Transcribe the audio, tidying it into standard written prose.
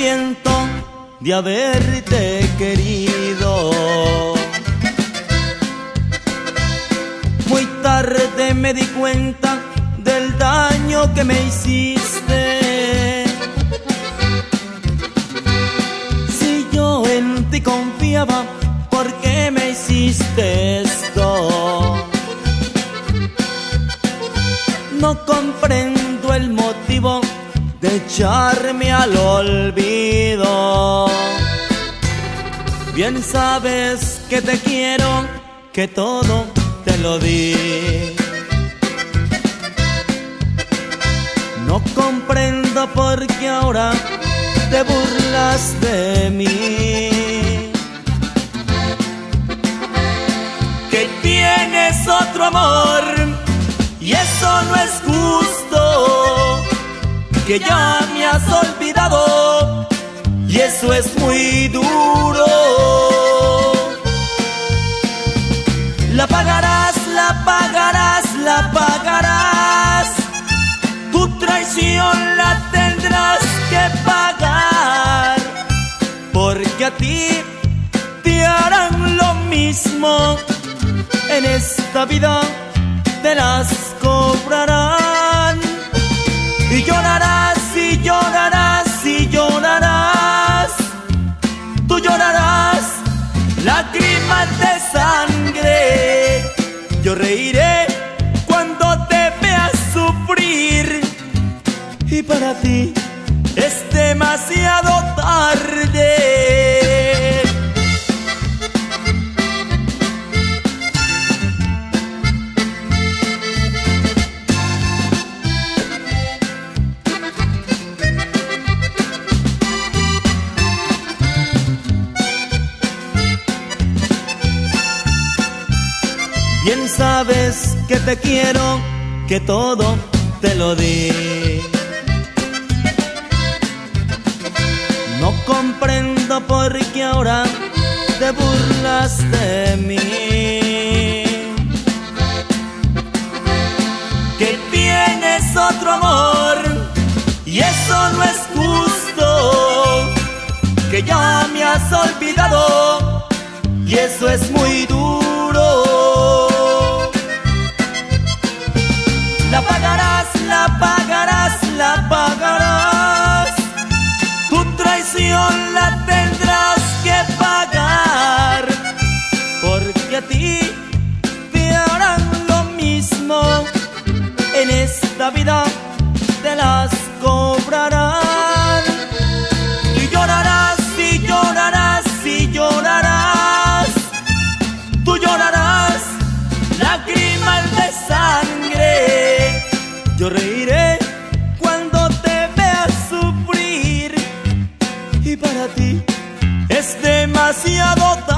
arrepiento de haberte querido. Muy tarde me di cuenta del daño que me hiciste. Si yo en ti confiaba, ¿por qué me hiciste esto? No comprendo el motivo de echarme al olvido. Bien sabes que te quiero, que todo te lo di. No comprendo por qué ahora te burlas de mí. Que tienes otro amor y eso no es justo. Que ya me has olvidado y eso es muy duro. La pagarás, la pagarás, la pagarás. Tu traición la tendrás que pagar, porque a ti te harán lo mismo. En esta vida te las cobrarán. Y llorarás, y llorarás, y llorarás. Tú llorarás lágrimas de sangre. Yo reiré cuando te veas sufrir. Y para ti es demasiado tarde. Bien sabes que te quiero, que todo te lo di. No comprendo por qué ahora te burlas de mí. Que tienes otro amor y eso no es justo. Que ya me has olvidado y eso es muy duro. La pagarás, la pagarás, la pagarás. Tu traición la tendrás que pagar, porque a ti te harán lo mismo. En esta vida te las cobrarán. Y llorarás, y llorarás, y llorarás. Tú llorarás lágrimas de sangre. Yo reiré cuando te veas sufrir. Y para ti es demasiado tarde.